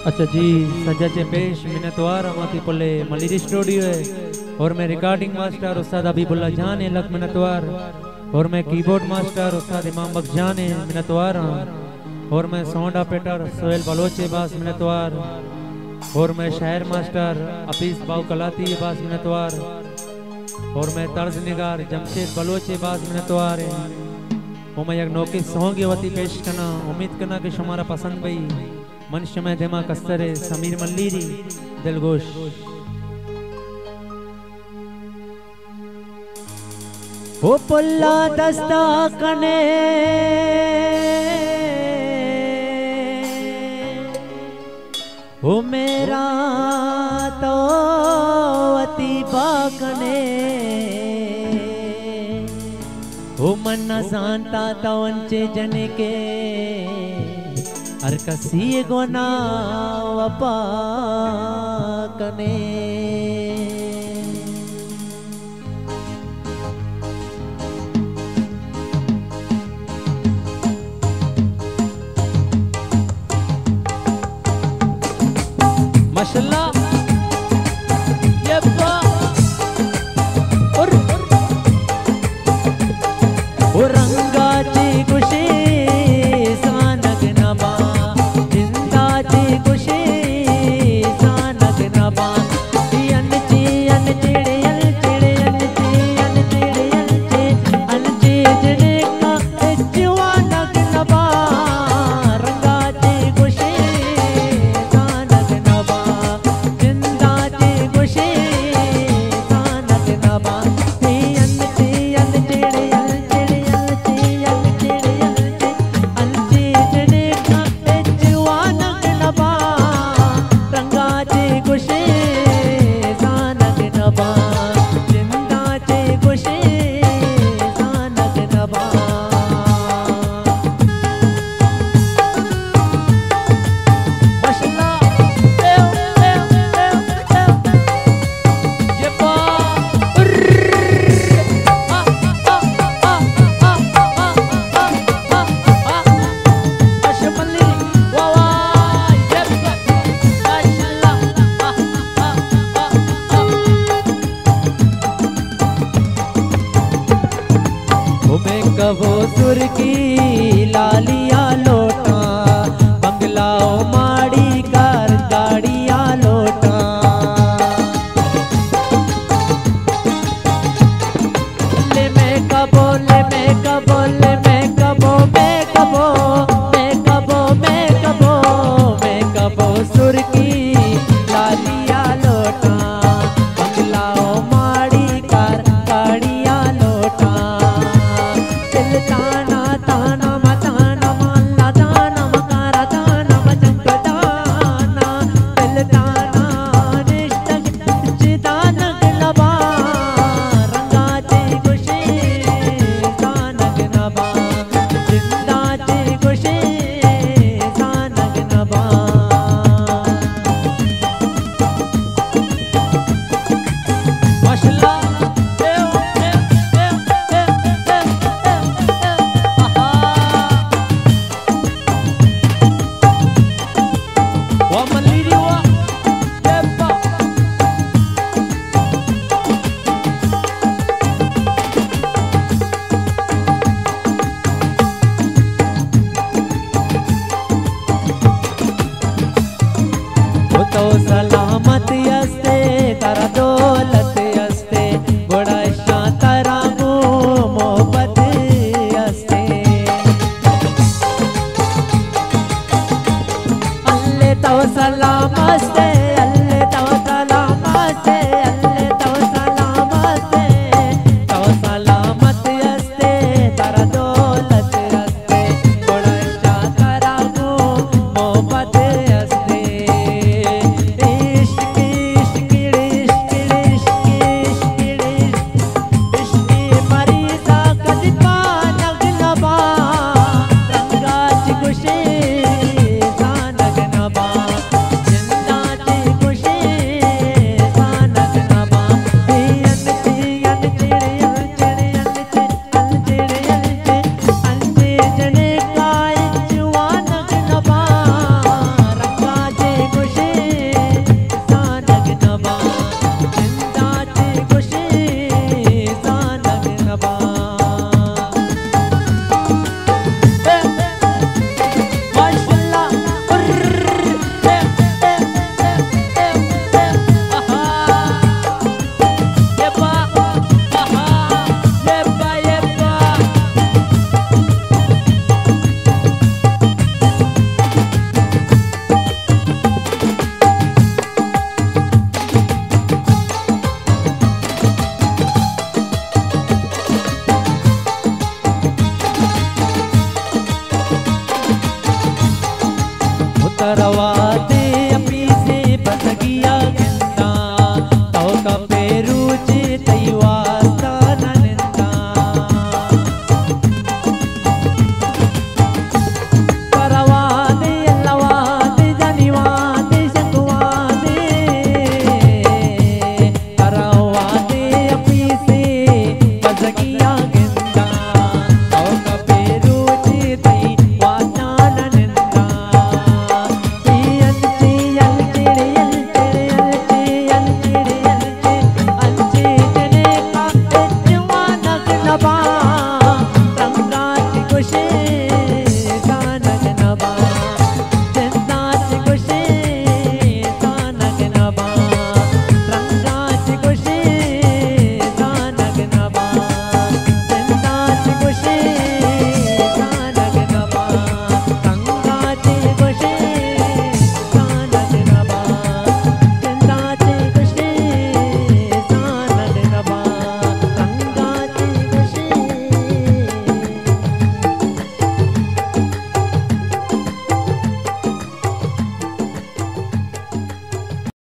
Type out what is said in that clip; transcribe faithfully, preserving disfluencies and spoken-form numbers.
अच्छा जी सजाचे पेश मिनतवार अमाती पुले मलिरी स्टूडियो है और मैं रिकॉर्डिंग मास्टर उस्ताद अबीबुल्ला जान है लक मिनतवार और मैं कीबोर्ड मास्टर उस्ताद इमाम बख्श जान है मिनतवार और मैं साउंड ऑपरेटर सोहेल बलोचे बास मिनतवार और मैं शायर मास्टर अफीस बाउ कलाती बास मिनतवार और मैं तर्ज निगार जमशेद बलोचे बास मिनतवार है वो मैं एक नौके सॉन्ग वती पेश करना उम्मीद करना कि शुमारा पसंद भई मनुष्य में दिमाग कस्तरे समीर मल्लीरी दिलगोश वो पुल्ला दस्ता कने वो मेरा तो अति बाकने वो मन न जानता तो अंचे जने के हर कसी गोना वपा कने माशाल्लाह ये और वो रंगाची खुशी सानग नबा जिंदाची खुशी सानग नबा अनची अनचिड़े अनचिड़े अनची अनचिड़े अनची अनची जने का जवानग नबा रंगाची खुशी सानग नबा करवा